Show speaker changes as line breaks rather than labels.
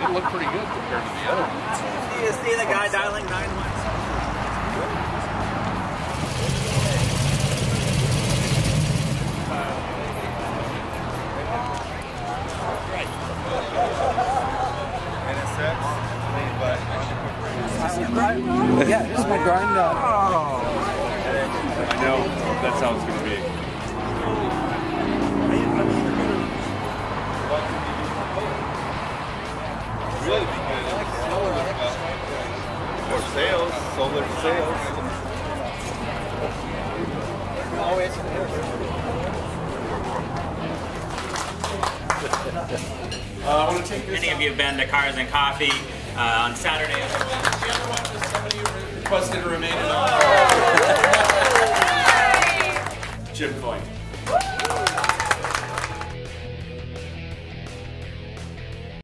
It looked pretty good compared to the other ones.
Do you see the guy dialing 911?
Yeah, this is my grind.
I know. That's how it's going to be.
Really because more sales, solar sales.
I want to take this.
Any of you have been to Cars and Coffee on Saturday?
The other one was somebody who requested to remain anonymous. Jim Coyne.